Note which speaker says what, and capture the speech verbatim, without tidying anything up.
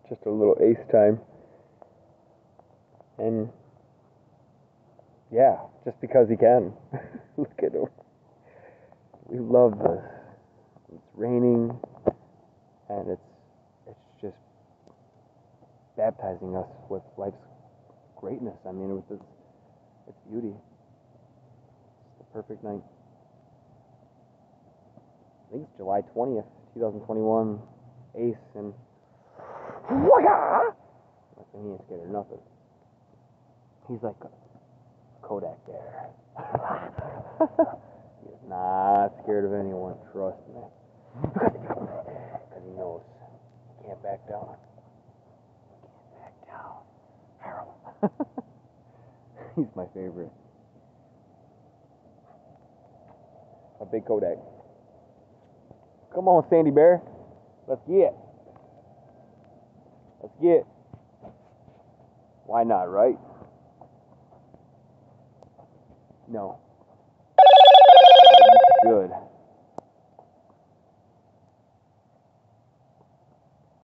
Speaker 1: just a little ace time. And yeah, just because he can. Look at him. We love this. It's raining, and it's it's just baptizing us with life's greatness. I mean, with its, its beauty. It's the perfect night. I think it's July twentieth, twenty twenty-one. Ace and and he ain't scared of nothing. He's like a Kodak bear. He's not scared of anyone, trust me. Because he knows he can't back down. Can't back down. Harold. He's my favorite. A big Kodak. Come on, Sandy Bear. Let's get. Let's get. Why not, right? No. You should.